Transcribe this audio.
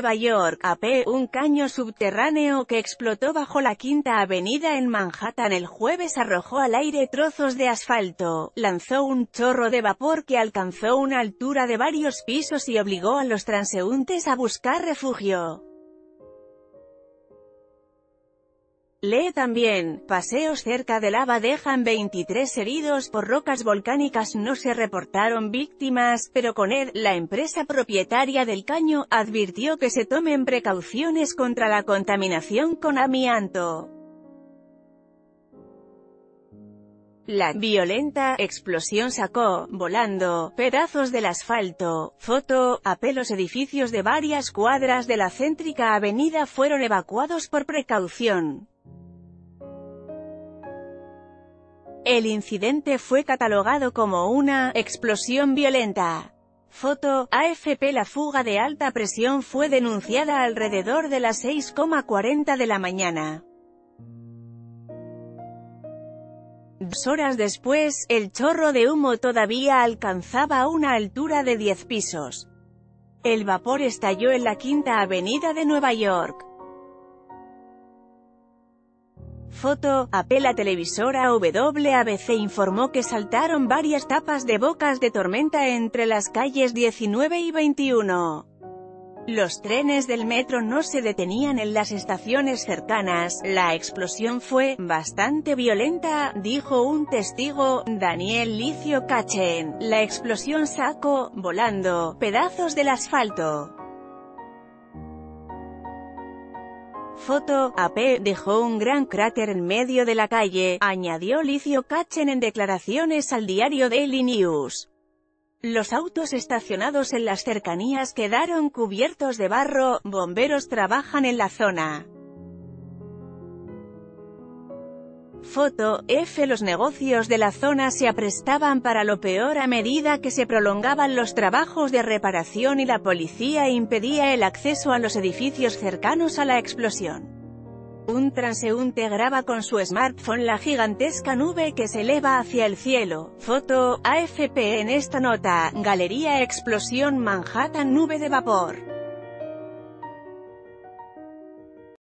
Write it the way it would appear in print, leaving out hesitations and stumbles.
Nueva York, AP, un caño subterráneo que explotó bajo la Quinta Avenida en Manhattan el jueves arrojó al aire trozos de asfalto, lanzó un chorro de vapor que alcanzó una altura de varios pisos y obligó a los transeúntes a buscar refugio. Lee también, paseos cerca de lava dejan 23 heridos por rocas volcánicas. No se reportaron víctimas, pero Coned, la empresa propietaria del caño, advirtió que se tomen precauciones contra la contaminación con amianto. La violenta explosión sacó, volando, pedazos del asfalto. Foto, AP. Los edificios de varias cuadras de la céntrica avenida fueron evacuados por precaución. El incidente fue catalogado como una explosión violenta. Foto, AFP. La fuga de alta presión fue denunciada alrededor de las 6:40 de la mañana. 2 horas después, el chorro de humo todavía alcanzaba una altura de 10 pisos. El vapor estalló en la Quinta Avenida de Nueva York. Foto, AP. La televisora WABC informó que saltaron varias tapas de bocas de tormenta entre las calles 19 y 21. Los trenes del metro no se detenían en las estaciones cercanas. La explosión fue bastante violenta, dijo un testigo, Daniel Licio Kachen. La explosión sacó, volando, pedazos del asfalto. Foto, AP. Dejó un gran cráter en medio de la calle, añadió Licio Kachen en declaraciones al diario Daily News. Los autos estacionados en las cercanías quedaron cubiertos de barro, bomberos trabajan en la zona. Foto, F. Los negocios de la zona se aprestaban para lo peor a medida que se prolongaban los trabajos de reparación y la policía impedía el acceso a los edificios cercanos a la explosión. Un transeúnte graba con su smartphone la gigantesca nube que se eleva hacia el cielo. Foto, AFP. En esta nota, Galería Explosión Manhattan, nube de vapor.